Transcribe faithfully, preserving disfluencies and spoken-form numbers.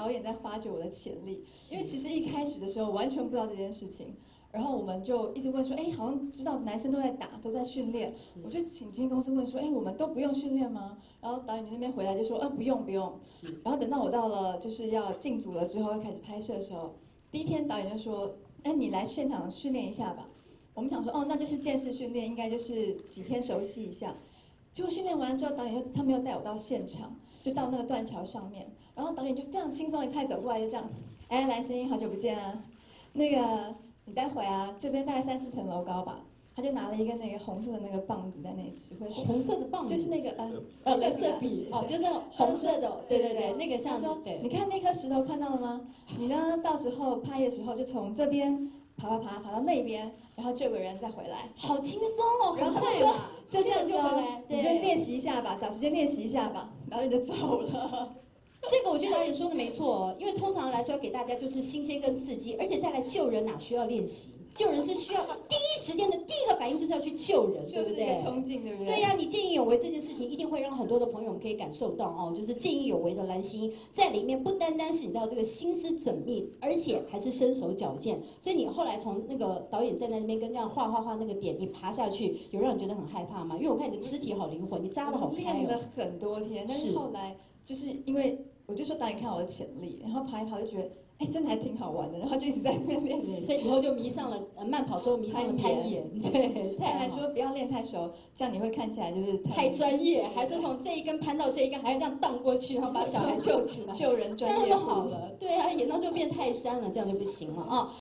导演在发掘我的潜力，因为其实一开始的时候完全不知道这件事情。然后我们就一直问说，哎，好像知道男生都在打，都在训练。我就请经纪公司问说，哎，我们都不用训练吗？然后导演那边回来就说，呃，不用不用。是。然后等到我到了就是要进组了之后，要开始拍摄的时候，第一天导演就说，哎，你来现场训练一下吧。我们想说，哦，那就是见识训练，应该就是几天熟悉一下。结果训练完之后，导演又他们又带我到现场，就到那个断桥上面，然后导演就非常轻松一派走过来，就这样，哎，蓝心，好久不见啊，那个你待会啊，这边大概三四层楼高吧，他就拿了一个那个红色的那个棒子在那里指挥， 红色的棒子， 就是那个呃呃蓝色笔，哦，就是那种红色的，对对对，那个像说， 对， 你看那颗石头看到了吗？你呢，到时候拍的时候就从这边。爬爬爬爬到那边，然后救个人再回来， 好轻松哦， 很快嘛， 就这样就回来， 你就练习一下吧，找时间练习一下吧，然后你就走了。 这个我觉得导演说的没错，因为通常来说给大家就是新鲜跟刺激，而且再来救人哪需要练习？救人是需要第一时间的第一个反应就是要去救人，对不对？ 冲劲，对不对？ 对呀、啊，你见义勇为这件事情一定会让很多的朋友们可以感受到哦，就是见义勇为的蓝心在里面不单单是你知道这个心思缜密，而且还是身手矫健。所以你后来从那个导演站在那边跟这样画画画那个点，你爬下去，有让你觉得很害怕吗？因为我看你的肢体好灵活，你扎的好开哦。 练了很多天，但是后来就是因为我就说导演看我的潜力，然后爬一爬就觉得。哎，真的还挺好玩的，然后就一直在那边练习， 所以以后就迷上了呃慢跑之后迷上了攀岩，对， 他还说不要练太熟，这样你会看起来就是太专业，还说从这一根攀到这一根，还要这样荡过去，然后把小孩救起来， 救人专业， 这样就好了，对啊，演到最后变泰山了，这样就不行了啊。